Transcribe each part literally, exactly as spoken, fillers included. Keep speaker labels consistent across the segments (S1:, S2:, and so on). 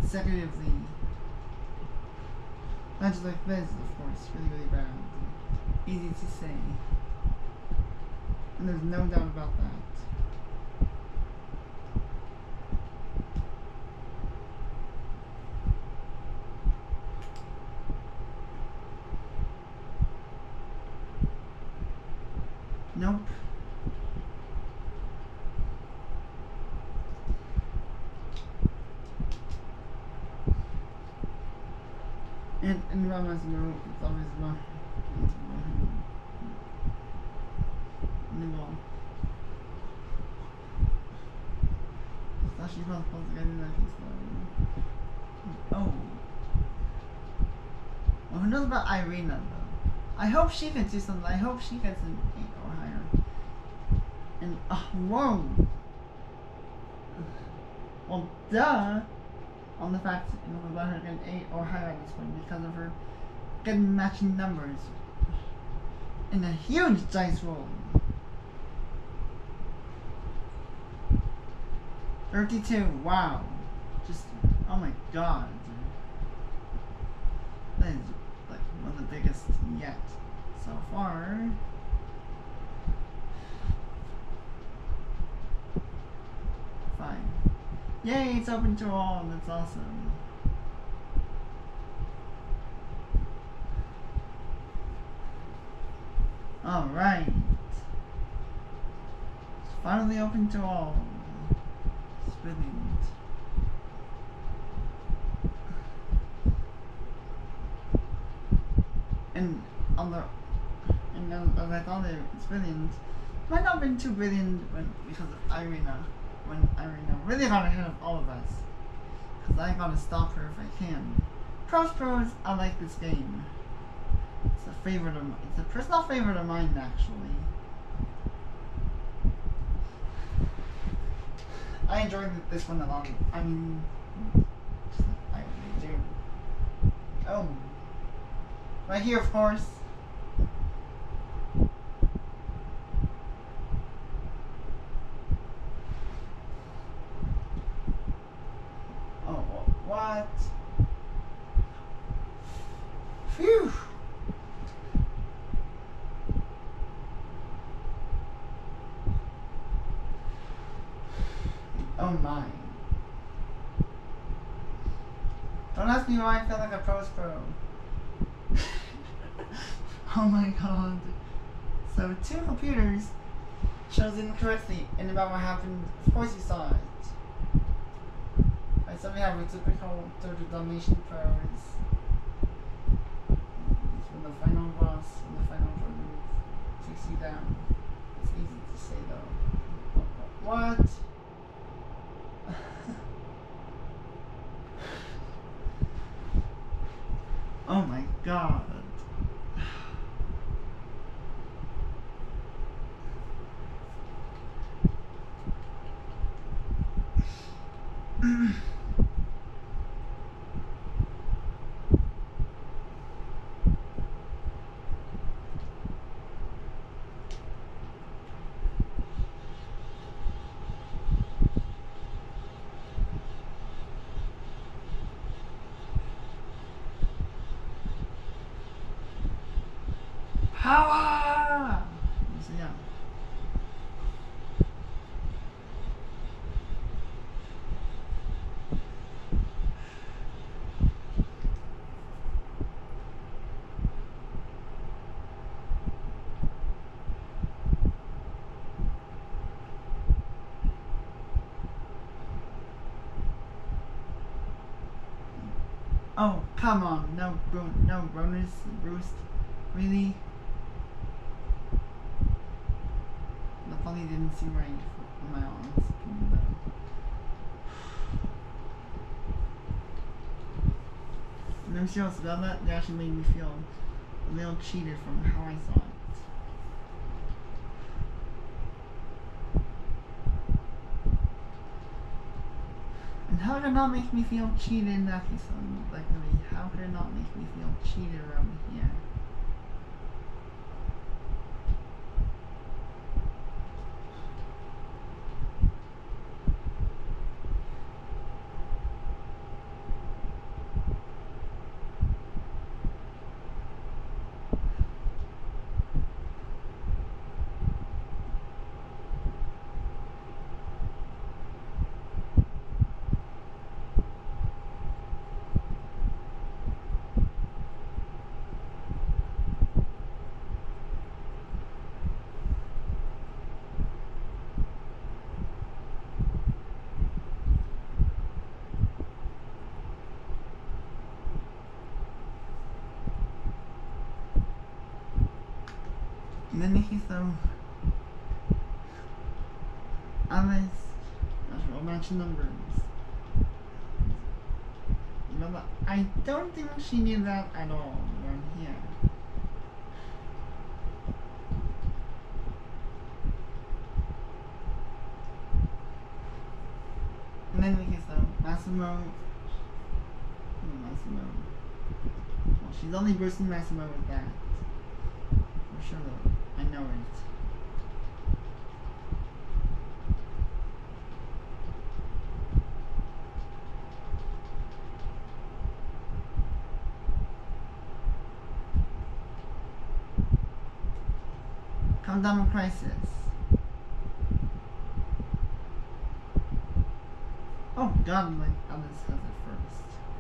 S1: consecutively. Matches like this, of course, really, really bad. Easy to say. And there's no doubt about that. Nope. And in Rama's move, it's always one. Nibble. It's actually not supposed to get in that piece though. Oh. Well, who knows about Irina though? I hope she can do something. I hope she gets an eight or higher. And, uh, whoa! Well, duh! On the fact that you know, we let her get an eight or higher at this point because of her good matching numbers in a huge dice roll. thirty-two, wow. Just, oh my god. That is like one of the biggest yet so far. Fine. Yay, it's open to all, that's awesome. Alright. It's finally open to all. It's brilliant. And on the and as I thought it, it's brilliant. It might not have been too brilliant when because of Irina. When Irina really got ahead of all of us. Because I gotta stop her if I can. Pros Pros, I like this game. It's a favorite of mine. It's a personal favorite of mine, actually. I enjoyed this one a lot. I mean, I really do. Oh. Right here, of course. What? Phew! Oh my. Don't ask me why I feel like a pros pro. Oh my god. So two computers chose incorrectly and about what happened. Of course you saw it. So we have a typical third domination powers. When the final boss, when the final Jordan takes you down. It's easy to say though. What? Oh my god. Power! So yeah. Oh, come on. No, bro, no, bonus, Bruce. Really? The funny didn't seem right in my honest opinion, though. And I'm serious about that. They actually made me feel a little cheated from how I saw it. And how could it not make me feel cheated in that case? Like, really, how could it not make me feel cheated around here? In any case though, Alice, I will match numbers. Remember, I don't think she knew that at all around here. In any case though, Massimo, oh, Massimo, well, she's only boosting Massimo with that. For sure though, I know it. Countdown crisis. Oh god, like Alice has it first.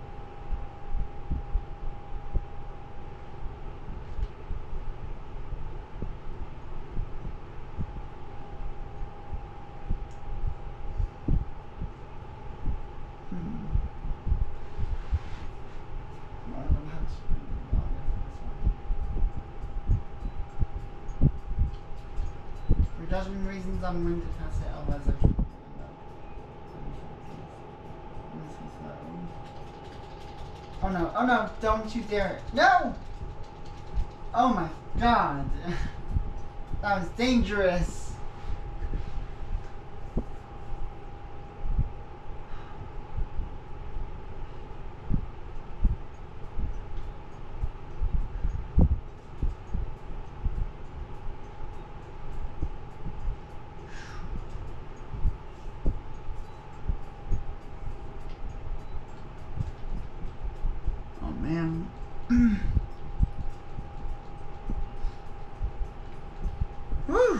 S1: Hmm. Well, I don't have to do all this one. For judgment reasons, I'm going to pass it out as a Oh no, oh no, don't you dare. No! Oh my god. That was dangerous. Man. Whew.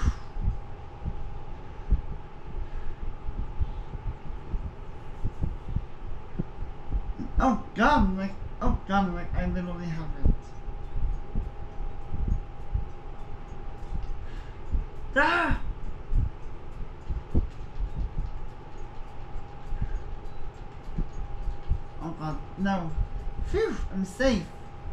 S1: Oh god, like, oh god, like, I literally have it. Ah! Oh god, no. Phew, I'm safe.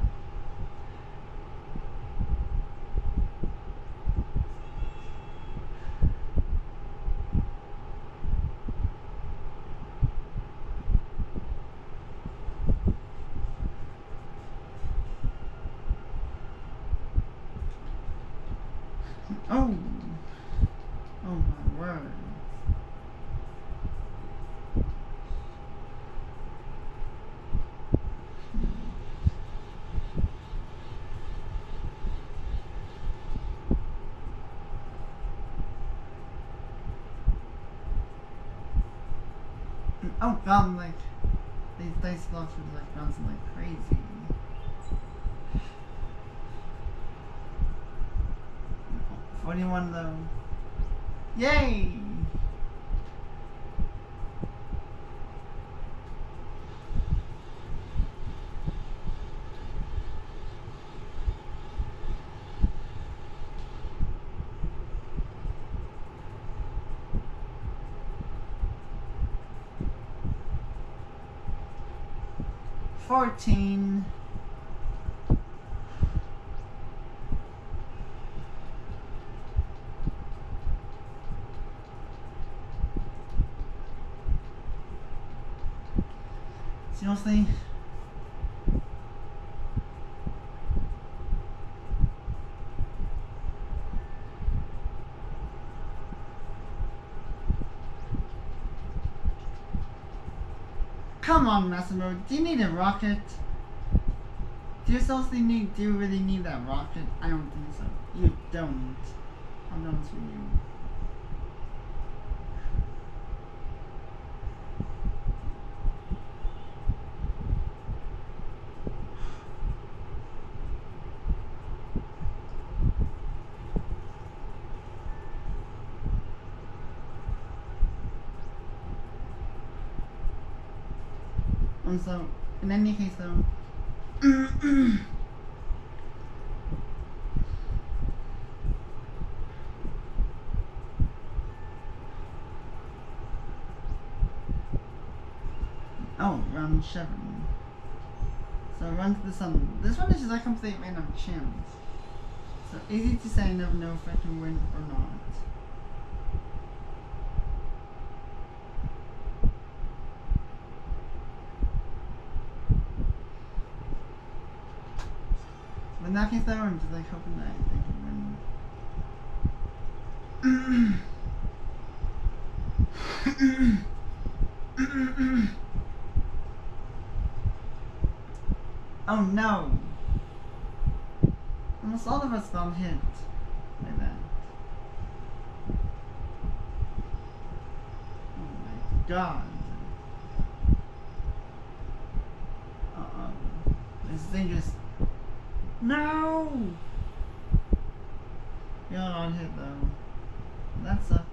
S1: Oh. Oh my word. Oh god, like, these dice blocks are like bouncing like crazy. forty-one though. Yay! fourteen. Seriously? Come on, Massimo, do you need a rocket? Do you seriously need, do you really need that rocket? I don't think so. You don't. I'm honest with you. And so, in any case though, oh, round seven. So run to the sun. This one is just a complete random chance. So easy to say, never know if I can win or not. But in that case, though, I'm just like hoping that I can win. Oh no! Almost all of us got hit by that. Oh my god. Uh oh. This thing just. No! We all got hit though. That sucks.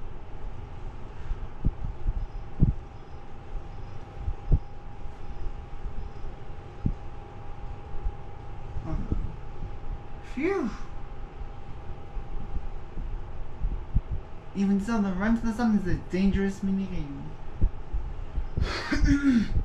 S1: Oh no. Phew! Even so, the run to the sun is a dangerous minigame.